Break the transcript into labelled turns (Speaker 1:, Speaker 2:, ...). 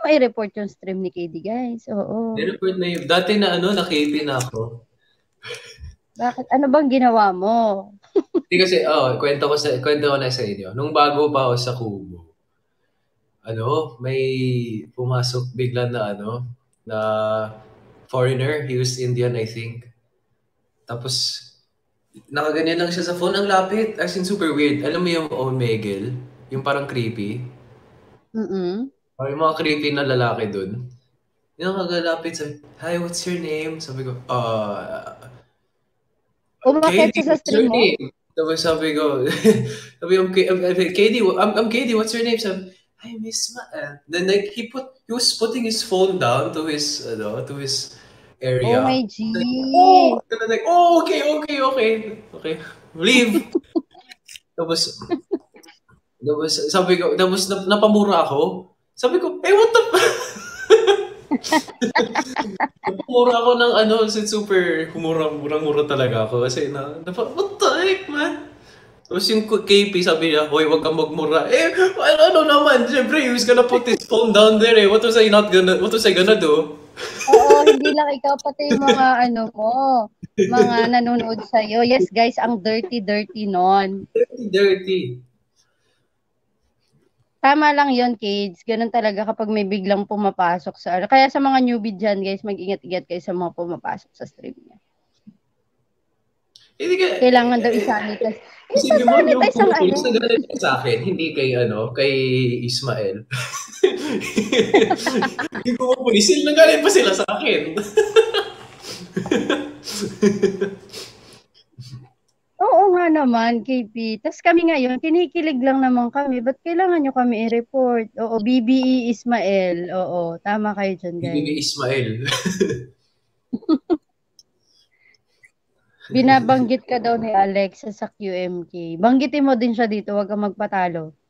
Speaker 1: mai-report yung stream ni KD, guys. Oo.
Speaker 2: Ni-report na yun. Dati na na-KP na ako.
Speaker 1: Bakit? Ano bang ginawa mo?
Speaker 2: Hindi kasi, kwento ko na sa inyo. Nung bago pa ako sa Kubo, may pumasok bigla na foreigner. He was Indian, I think. Tapos, nakaganyan lang siya sa phone. Ang lapit. As in, super weird. Alam mo yung Omegle? Yung parang creepy. Yung mga creepy na lalaki dun. Yung nakagalapit, sabi, "Hi, what's your name?" Sabi ko,
Speaker 1: Umakyat
Speaker 2: "KD,
Speaker 1: siya sa
Speaker 2: what's your
Speaker 1: stream mo?
Speaker 2: name?" Tapos sabi ko, "KD, KD, what's your name?" Sabi, "Hi, Miss Ma." Then like, he was putting his phone down to his
Speaker 1: Oh
Speaker 2: area.
Speaker 1: my G.
Speaker 2: Like, okay, okay, okay. Okay, leave. Tapos, sabi ko, napamura ako. Sabi ko, what the Napamura ako ng super murang-mura talaga ako kasi what the heck, man? Tapos yung KP sabi niya, "Hoy, wag kang magmura." Ano naman, syempre, he was gonna put his phone down there eh. What was I gonna do?
Speaker 1: Oo, hindi lang ikaw, pati yung mga mga nanonood sa'yo. Yes, guys, ang dirty nun.
Speaker 2: Dirty.
Speaker 1: Tama lang yon, kids. Ganun talaga kapag may biglang pumapasok sa Kaya sa mga newbie dyan, guys, mag-ingat-ingat kayo sa mga pumapasok sa stream niya. Kailangan daw isanitize.
Speaker 2: Isipin mo yung
Speaker 1: Isanitize ang
Speaker 2: pulis na galit sa akin, hindi kay Ismael. Yung pulis, nagalit pa sila sa akin.
Speaker 1: Oo nga naman, KP. Tapos kami ngayon, kinikilig lang naman kami. Ba't kailangan nyo kami i-report? Oo, BBE Ismael. Oo, tama kayo dyan,
Speaker 2: Hindi ni
Speaker 1: guys.
Speaker 2: Ismael.
Speaker 1: Binabanggit ka daw ni Alexa sa QMK. Banggitin mo din siya dito, wag kang magpatalo.